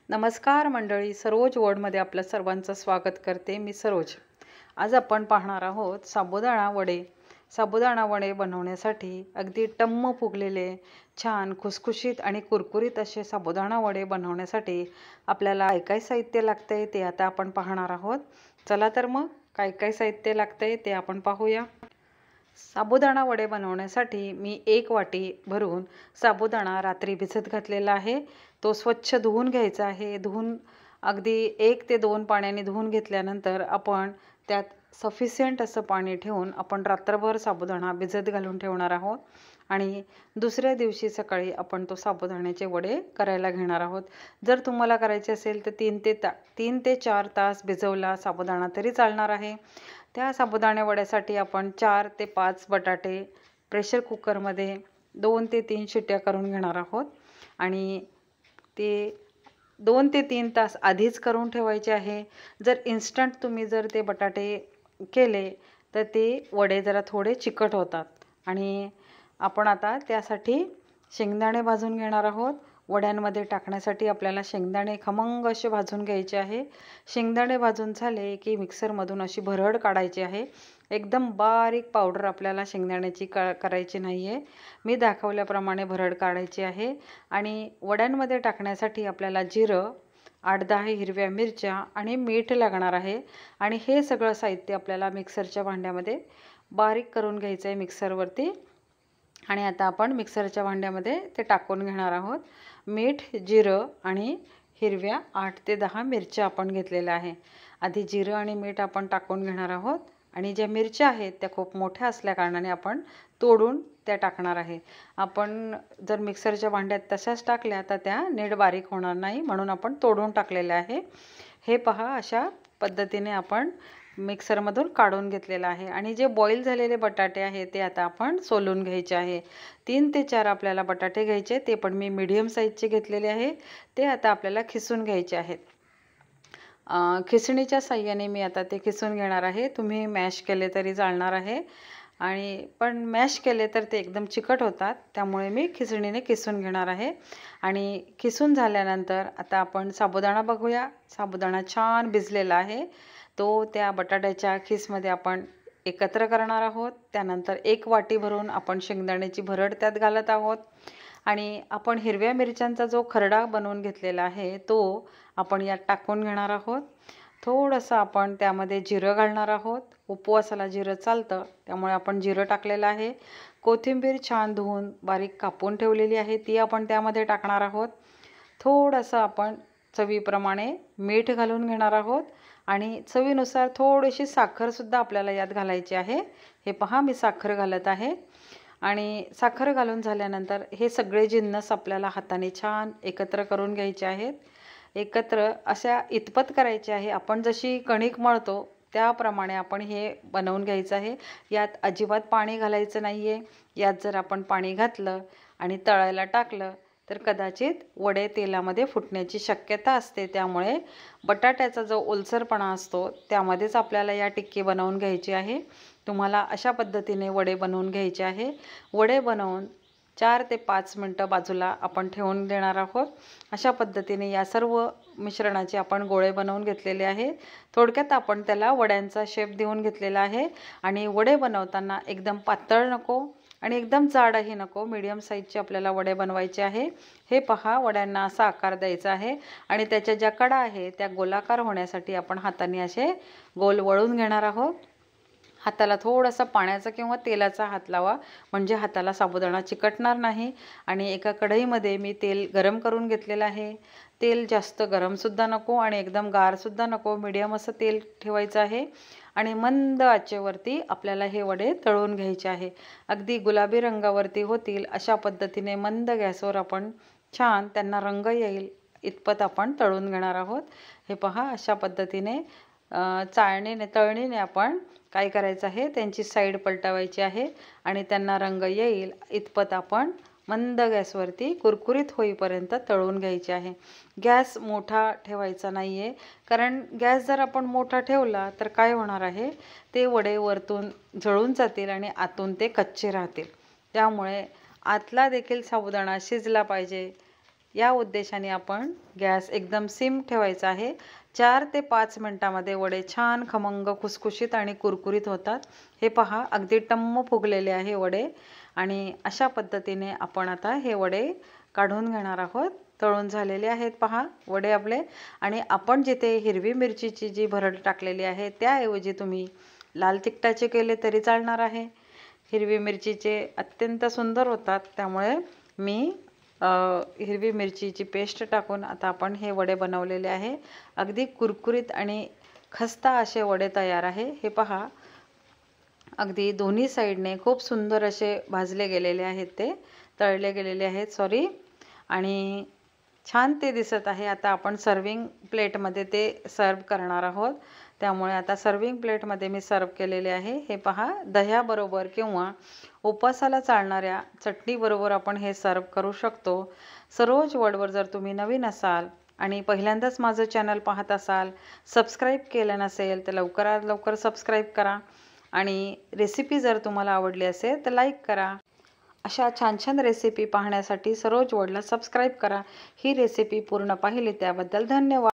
नमस्कार मंडळी, सरोज वर्ल्डमध्ये आपलं सर्वांचं स्वागत करते. मी सरोज. आज आपण पाहणार आहोत साबुदाणा वडे. साबुदाणा वडे बनवण्यासाठी अगदी टम्म फुगलेले, छान खुसखुशीत आणि कुरकुरीत असे साबुदाणा वडे बनवण्यासाठी आपल्याला काय काय साहित्य लागतंय ते आता आपण पाहणार आहोत. चला तर मग काय काय साहित्य लागतंय ते आपण पाहूया. साबुदाणा वडे बनवण्यासाठी मी 1 वाटी भरून साबुदाणा रात्री भिजत घातलेला आहे. तो स्वच्छ धुवून घ्यायचा आहे. धुवून अगदी 1 ते 2 पाण्याने धुवून घेतल्यानंतर आपण त्यात सफिशियंट असं पाणी ठेवून आपण रात्रभर साबुदाणा भिजत घालून ठेवणार आहोत आणि दुसऱ्या दिवशी सकाळी आपण तो साबुदाण्याचे वडे करायला घेणार आहोत. जर तुम्हाला करायचे असेल तर 3 ते 4 तास भिजवला साबुदाणा तरी चालणार आहे. त्या साबुदाणे वड्यासाठी आपण 4 ते 5 बटाटे प्रेशर कुकरमध्ये 2 ते 3 शिट्ट्या करून घेणार आहोत आणि ते 2 ते 3 तास आधीच करून ठेवायचे आहे. जर इन्स्टंट तुम्ही जर ते बटाटे केले तर ते वडे जरा थोडे चिकट होतात. आणि आपण आता त्यासाठी शेंगदाणे भाजून घेणार आहोत. वड्यांमध्ये टाकण्यासाठी आपल्याला शेंगदाणे खमंग असे भाजून घ्यायचे आहे. शेंगदाणे भाजून झाले की मिक्सरमधून अशी भरड काढायची आहे. एकदम बारीक पावडर आपल्याला शेंगदाण्याची करायची नाही आहे. मी दाखवल्याप्रमाणे भरड काढायची आहे. आणि वड्यांमध्ये टाकण्यासाठी आपल्याला जिरं, 8-10 हिरव्या मिरच्या आणि मीठ लागणार आहे. आणि हे सगळं साहित्य आपल्याला मिक्सरच्या भांड्यामध्ये बारीक करून घ्यायचं आहे मिक्सरवरती. आणि आता आपण मिक्सरच्या भांड्यामध्ये ते टाकून घेणार आहोत. मीठ, जिरं आणि हिरव्या 8 ते 10 मिरच्या आपण घेतलेल्या आहे. आधी जिरं आणि मीठ आपण टाकून घेणार आहोत. आणि ज्या मिरच्या आहेत त्या खूप मोठ्या असल्याकारणाने आपण तोडून त्या टाकणार आहे. आपण जर मिक्सरच्या भांड्यात तशाच टाकल्या तर त्या नीट बारीक होणार नाही, म्हणून आपण तोडून टाकलेल्या आहे. हे पहा, अशा पद्धतीने आपण मिक्सरमधून काढून घेतलेलं आहे. आणि जे बॉईल झालेले बटाटे आहेत ते आता आपण सोलून घ्यायचे आहे. 3 ते 4 आपल्याला बटाटे घ्यायचे, ते पण मी मीडियम साईजचे घेतलेले आहे. ते आता आपल्याला खिसून घ्यायचे आहेत. खिसणीच्या साह्याने मी आता ते खिसून घेणार आहे. तुम्ही मॅश केले तरी चालणार आहे. पण मॅश केले तर ते एकदम चिकट होतात, त्यामुळे मी खिसणीने किसून घेणार आहे. आणि किसून झाल्यानंतर आता आपण साबुदाणा बघूया. साबुदाणा छान भिजलेला आहे. तो त्या बटाट्याच्या खिसमध्ये आपण एकत्र करणार आहोत. त्यानंतर 1 वाटी भरून आपण शेंगदाण्याची भरड त्यात घालत आहोत. आणि आपण हिरव्या मिरच्यांचा जो खरडा बनवून घेतलेला आहे तो आपण यात टाकून घेणार आहोत. थोडंसं आपण त्यामध्ये जिरं घालणार आहोत. उपवासाला जिरं चालतं, त्यामुळे आपण जिरं टाकलेलं आहे. कोथिंबीर छान धुवून बारीक कापून ठेवलेली आहे, ती आपण त्यामध्ये टाकणार आहोत. थोडंसं आपण चवीप्रमाणे मीठ घालून घेणार आहोत. आणि चवीनुसार थोडीशी साखरसुद्धा आपल्याला यात घालायची आहे. हे पहा, मी साखर घालत आहे. आणि साखर घालून झाल्यानंतर हे सगळे जिन्नस आपल्याला हाताने छान एकत्र करून घ्यायचे आहेत. एकत्र अशा इतपत करायचे आहे. आपण जशी कणिक मळतो त्याप्रमाणे आपण हे बनवून घ्यायचं आहे. यात अजिबात पाणी घालायचं नाही आहे. यात जर आपण पाणी घातलं आणि तळायला टाकलं तर कदाचित वडे तेलामध्ये फुटण्याची शक्यता असते. त्यामुळे बटाट्याचा जो ओलसरपणा असतो त्यामध्येच आपल्याला या टिक्की बनवून घ्यायची आहे. तुम्हाला अशा पद्धतीने वडे बनवून घ्यायचे आहे. वडे बनवून 4 ते 5 मिनटं बाजूला आपण ठेवून देणार आहोत. अशा पद्धतीने या सर्व मिश्रणाचे आपण गोळे बनवून घेतलेले आहे. थोडक्यात आपण त्याला वड्यांचा शेप देऊन घेतलेला आहे. आणि वडे बनवताना एकदम पातळ नको आणि एकदम जाडही नको, मीडियम साईजचे आपल्याला वडे बनवायचे आहे. हे पहा, वड्यांना असा आकार द्यायचा आहे. आणि त्याच्या ज्या कडा आहे त्या गोलाकार होण्यासाठी आपण हाताने असे गोल वळून घेणार आहोत. हाताला थोडासा पाण्याचा किंवा तेलाचा हात लावा, म्हणजे हाताला साबुदाणा चिकटणार नाही. आणि एका कढईमध्ये मी तेल गरम करून घेतलेलं आहे. तेल जास्त गरमसुद्धा नको आणि एकदम गारसुद्धा नको, मीडियम असं तेल ठेवायचं आहे. आणि मंद आचेवरती आपल्याला हे वडे तळून घ्यायचे आहे. अगदी गुलाबी रंगावरती होतील अशा पद्धतीने मंद गॅसवर आपण छान त्यांना रंग येईल इतपत आपण तळून घेणार आहोत. हे पहा, अशा पद्धतीने तळणीने आपण काय करायचं आहे, त्यांची साईड पलटवायची आहे. आणि त्यांना रंग येईल इतपत आपण मंद गॅसवरती कुरकुरीत होईपर्यंत तळून घ्यायचे आहे. गॅस मोठा ठेवायचा नाही आहे, कारण गॅस जर आपण मोठा ठेवला तर काय होणार आहे, ते वडे वरतून जळून जातील आणि आतून ते कच्चे राहतील. त्यामुळे आतला देखील साबुदाणा शिजला पाहिजे, या उद्देशाने आपण गॅस एकदम सिम ठेवायचा आहे. 4 ते 5 मिनिटांमध्ये वडे छान खमंग खुसखुशीत आणि कुरकुरीत होतात. हे पहा अगदी टम्म फुगलेले आहे वडे आणि अशा पद्धतीने आपण आता हे वडे काढून घेणार आहोत. तळून झालेले आहेत पहा वडे आपले. आणि आपण जिथे हिरवी मिरचीची जी भरड टाकलेली आहे त्याऐवजी तुम्ही लाल तिखटाचे केले तरी चालणार आहे. हिरवी मिरचीचे अत्यंत सुंदर होतात, त्यामुळे मी हिरवी मिरचीची पेस्ट टाकून आता आपण हे वडे बनवलेले आहे. अगदी कुरकुरीत आणि खस्ता असे वडे तयार आहे. हे पहा अगदी दोन्ही साईडने खूप सुंदर असे भाजले गेलेले आहेत, ते तळले गेलेले आहेत सॉरी, आणि छान ते दिसत आहे. आता आपण सर्विंग प्लेटमध्ये ते सर्व करणार आहोत. त्यामुळे आता सर्विंग प्लेटमध्ये मी सर्व केलेले आहे. हे पहा दह्याबरोबर किंवा उपवासाला चालणाऱ्या चटणीबरोबर आपण हे सर्व करू शकतो. सरोज वर्ल्डवर जर तुम्ही नवीन असाल आणि पहिल्यांदाच माझं चॅनल पाहत असाल, सबस्क्राईब केलं नसेल तर लवकरात लवकर सबस्क्राईब करा आणि रेसिपी जर तुम्हाला आवडली असेल तर लाईक करा. अशा छान छान रेसिपी पाहण्यासाठी सरोज वर्ल्डला सबस्क्राईब करा. ही रेसिपी पूर्ण पाहिली त्याबद्दल धन्यवाद.